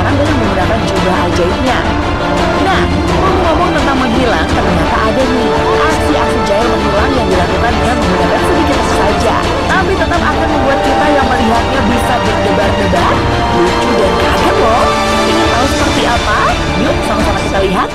datang dengan menggunakan jubah ajaibnya. Nah, ngomong-ngomong tentang menghilang, ternyata ada nih aksi-aksi jahil menghilang yang dilakukan dengan menggunakan sedikit saja, tapi tetap akan membuat kita yang melihatnya bisa berdebar-debar, lucu dan kaget loh. Ingin tahu seperti apa? Yuk sama-sama kita lihat.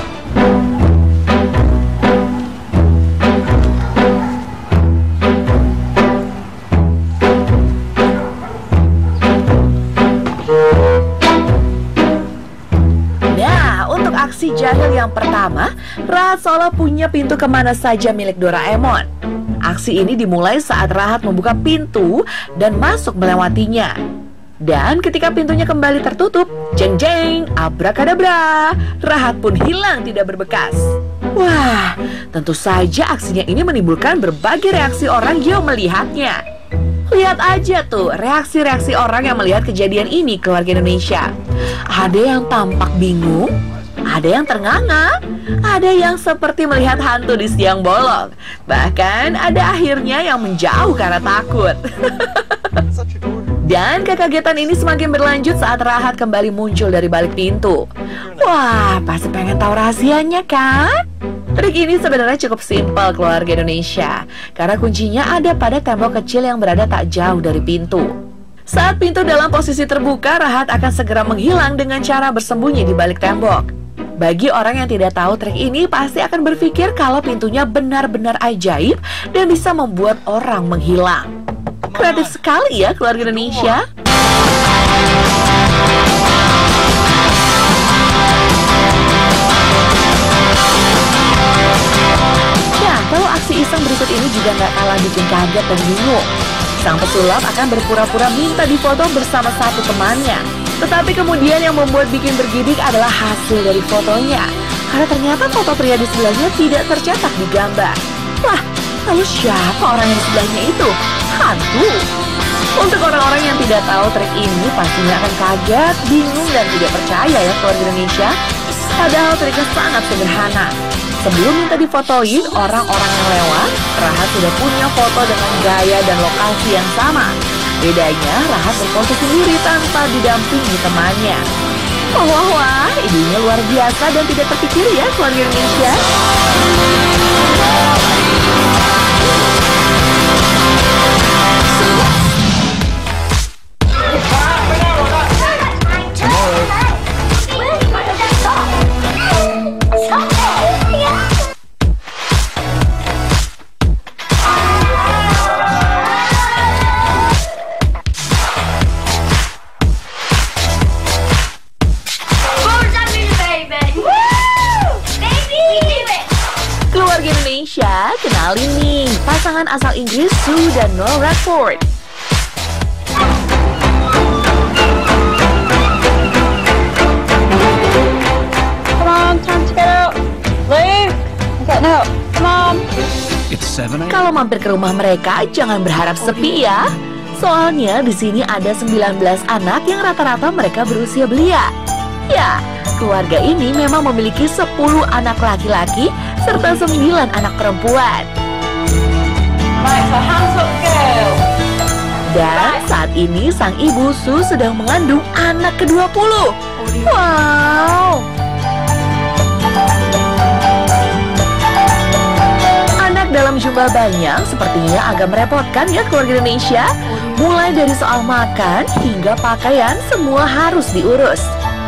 Aksi jahil yang pertama, Rahat seolah punya pintu kemana saja milik Doraemon. Aksi ini dimulai saat Rahat membuka pintu dan masuk melewatinya. Dan ketika pintunya kembali tertutup, jeng jeng, abrakadabra, Rahat pun hilang tidak berbekas. Wah, tentu saja aksinya ini menimbulkan berbagai reaksi orang yang melihatnya. Lihat aja tuh reaksi-reaksi orang yang melihat kejadian ini, keluarga Indonesia. Ada yang tampak bingung, ada yang ternganga, ada yang seperti melihat hantu di siang bolong. Bahkan ada akhirnya yang menjauh karena takut. Dan kekagetan ini semakin berlanjut saat Rahat kembali muncul dari balik pintu. Wah, pasti pengen tahu rahasianya kan? Trik ini sebenarnya cukup simpel, keluarga Indonesia, karena kuncinya ada pada tembok kecil yang berada tak jauh dari pintu. Saat pintu dalam posisi terbuka, Rahat akan segera menghilang dengan cara bersembunyi di balik tembok. Bagi orang yang tidak tahu trik ini, pasti akan berpikir kalau pintunya benar-benar ajaib dan bisa membuat orang menghilang. Kreatif sekali ya, keluarga Indonesia. Nah, kalau aksi iseng berikut ini juga nggak kalah bikin kaget dan bingung. Sang pesulap akan berpura-pura minta difoto bersama satu temannya. Tetapi kemudian yang membuat bikin bergidik adalah hasil dari fotonya. Karena ternyata foto pria di sebelahnya tidak tercetak di gambar. Wah, lalu siapa orang yang di sebelahnya itu? Hantu. Untuk orang-orang yang tidak tahu trik ini pastinya akan kaget, bingung, dan tidak percaya ya, keluarga Indonesia. Padahal triknya sangat sederhana. Sebelum minta difotoin orang-orang yang lewat, Rahat sudah punya foto dengan gaya dan lokasi yang sama. Bedanya, Rahat berfoto sendiri tanpa didampingi temannya. Wah, idenya luar biasa dan tidak terpikir ya, keluarga Indonesia. Kenalin nih, pasangan asal Inggris Sue dan Noel Radford. Come on, time to get out. Leave. Okay, no. Come on. It's 7 a.m. Kalau mampir ke rumah mereka, jangan berharap sepi ya. Soalnya di sini ada 19 anak yang rata-rata mereka berusia belia. Ya, keluarga ini memang memiliki 10 anak laki-laki serta 9 anak perempuan. Right, so hands up, girl. Dan saat ini sang ibu Sue sedang mengandung anak ke-20. Wow. Anak dalam jumlah banyak sepertinya agak merepotkan ya, keluarga Indonesia. Mulai dari soal makan hingga pakaian, semua harus diurus.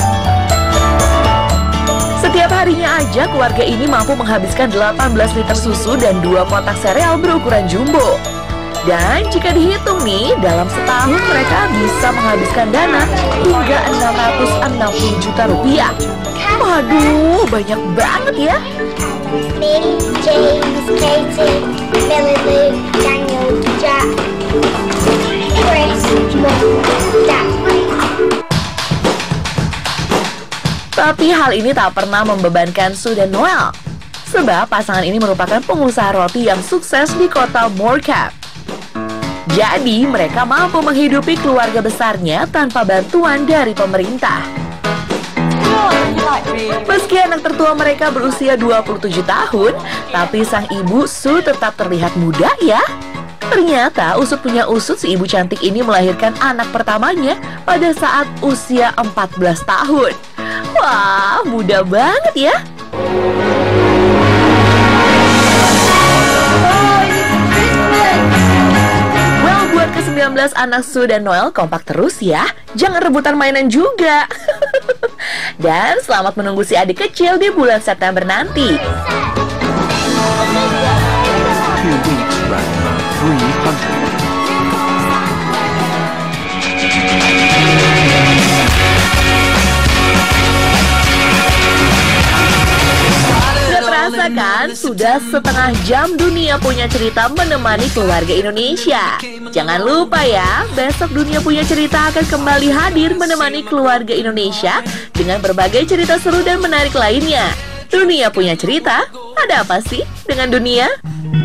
Setiap harinya aja keluarga ini mampu menghabiskan 18 liter susu dan 2 kotak sereal berukuran jumbo. Dan jika dihitung nih, dalam setahun mereka bisa menghabiskan dana hingga 660 juta rupiah. Waduh, banyak banget ya. Me, James, Katie, Billy Lou, Daniel, Jack, Chris, Dad. Tapi hal ini tak pernah membebankan Sue dan Noel. Sebab pasangan ini merupakan pengusaha roti yang sukses di kota Morecambe. Jadi mereka mampu menghidupi keluarga besarnya tanpa bantuan dari pemerintah. Meski anak tertua mereka berusia 27 tahun, tapi sang ibu Sue tetap terlihat muda ya. Ternyata usut punya usut, si ibu cantik ini melahirkan anak pertamanya pada saat usia 14 tahun. Wah, muda banget ya. Well, buat ke-19 anak Sue dan Noel, kompak terus ya. Jangan rebutan mainan juga. Dan selamat menunggu si adik kecil di bulan September nanti. 2 weeks ranked 300. Gak terasa kan, sudah setengah jam Dunia Punya Cerita menemani keluarga Indonesia. Jangan lupa ya, besok Dunia Punya Cerita akan kembali hadir menemani keluarga Indonesia dengan berbagai cerita seru dan menarik lainnya. Dunia Punya Cerita, ada apa sih dengan dunia?